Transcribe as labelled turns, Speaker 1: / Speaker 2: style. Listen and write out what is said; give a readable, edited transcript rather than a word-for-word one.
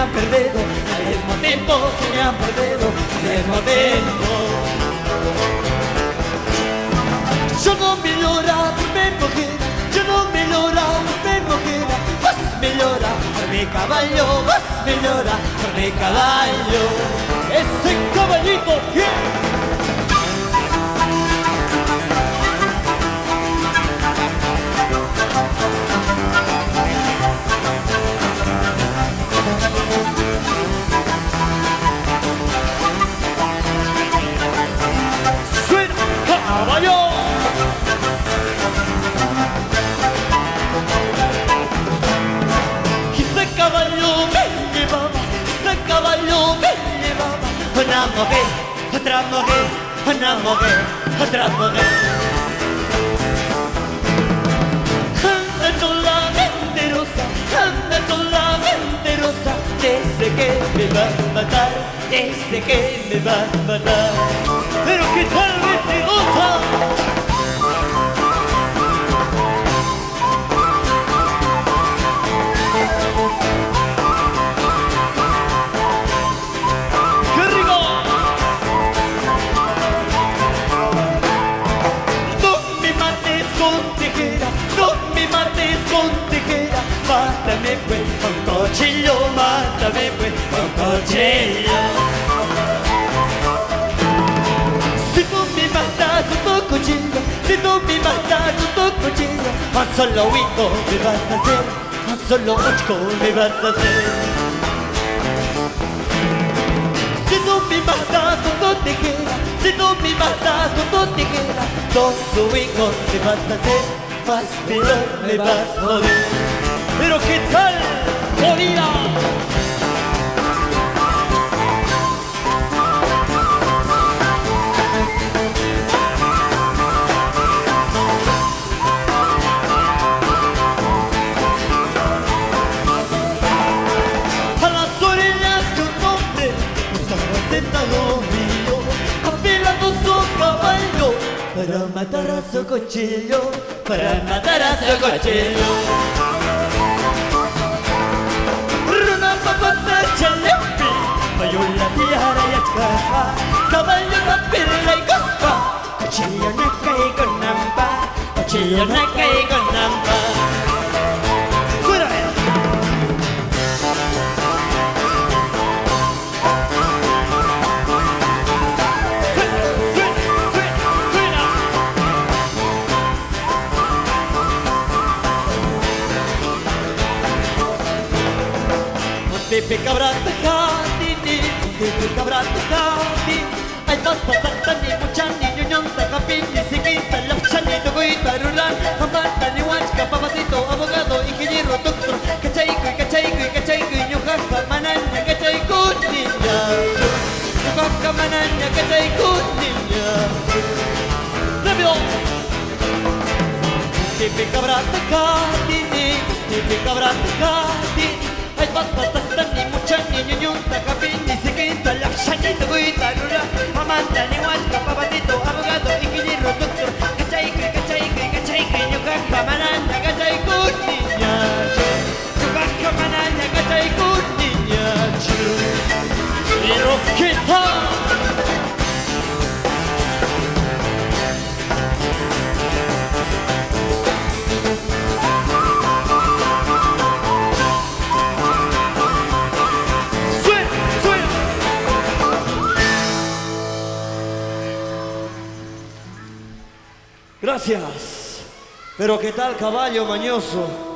Speaker 1: han perdido, al mismo tiempo se me han perdido, al mismo tiempo. Yo no me llora por mi mujer, yo no me llora por mi mujer, vos me llora por mi caballo, vos me llora por mi caballo. Ese caballito, yeah. ¡Caballo! Ese caballo me llevaba, ese caballo me llevaba. Una mujer, otra mujer, una mujer, otra mujer. Anda con la mentirosa, anda con la mentirosa. Dice que me vas a matar, dice que me vas a matar. Pero qué tal mentirosa. ¡Qué rico! No me mates con tijera, no me mates con tijera. Mátame pues con cuchillo, mátame pues con cuchillo. Si tú me matas con tu cuchillo, si tú me matas con tu cuchillo, más solo hijo me vas a hacer, más solo ocho me vas a hacer. Si tú me matas con tu tijera, si tú me matas con tu tijera, dos hijos me vas a hacer, más peor me vas a joder. Pero qué tal, jodida. Afilando su caballo para matar a su cuchillo, para matar a su cuchillo. Runa papata chalepi, payola tiara y achkasa, caballo na pirla y cospa, cuchillo na cae con nampa, cuchillo na cae con nampa. Tipi cabrata katini, tipi cabrata kati. Ay tata tani muchani ñoñonta kapini sikita lafchani toguita rural. Amata ni huachka papacito abogado ingeniero doctor. Cachaico y cachaico y cachaico y ñojaja manaña cachaico niña. Ñojaja manaña cachaico niña. ¡Rápido! Tipi cabrata katini, tipi cabrata kati. Ay tata tani muchani ñoñonta kapini sikita lafchani toguita rural. Amata ni huachka papacito abogado ingeniero doctor. Cachaico y cachaico y cachaico y ñojaja manaña cachaico niña. Ñojaja manaña cachaico niña. Pero qué tal. Gracias. Pero qué tal caballo mañoso.